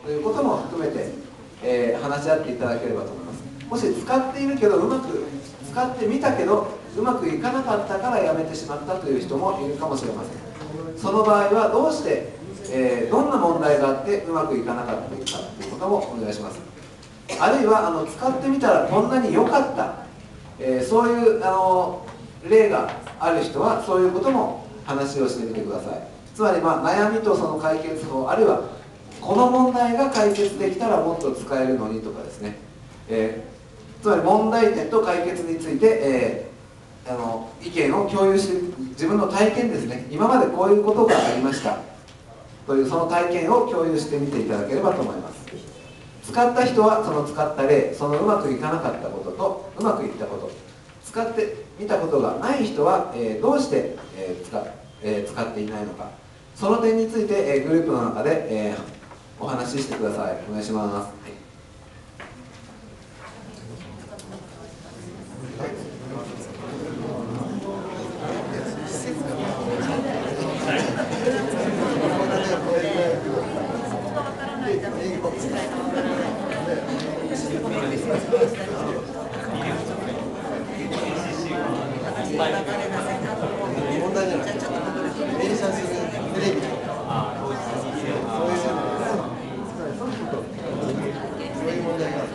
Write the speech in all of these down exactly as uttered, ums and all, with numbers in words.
ということも含めて、えー、話し合っていただければと思います。もし使っているけどうまく使ってみたけどうまくいかなかったからやめてしまったという人もいるかもしれません。その場合はどうして、えー、どんな問題があってうまくいかなかったかということもお願いします。あるいはあの使ってみたらこんなに良かった、えー、そういうあの例がある人はそういうことも話をしてみてください。つまり、まあ、悩みとその解決法、あるいはこの問題が解決できたらもっと使えるのにとかですね、えー、つまり問題点と解決について、えー、あの意見を共有して、自分の体験ですね、今までこういうことがありましたというその体験を共有してみていただければと思います。使った人はその使った例、そのうまくいかなかったこととうまくいったこと、使ってみたことがない人は、えー、どうして、えー 使, えー、使っていないのか、その点について、えー、グループの中で、えー、お話ししてください。お願いします。はい。 問題じゃない。連写するテレビとか、そういうそういう問題がある。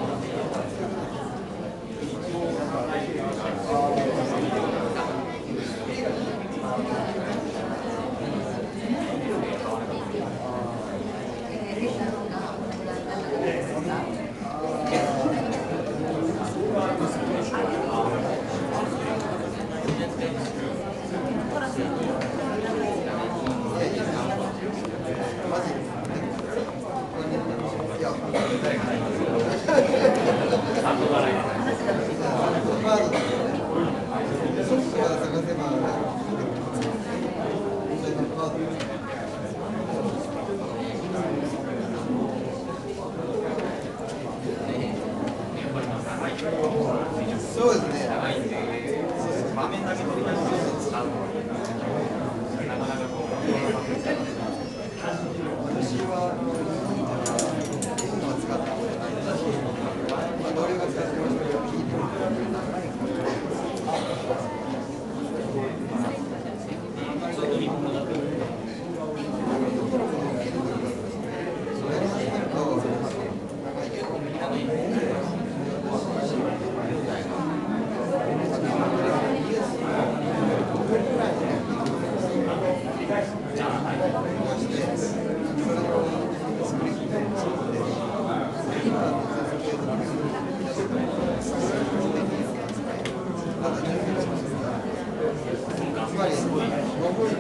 そうですね。場面だけ取り出して使うのはなかなかこう私は使ったことないし、まあ、同僚が使ってましたけど聞いてみつまりごふん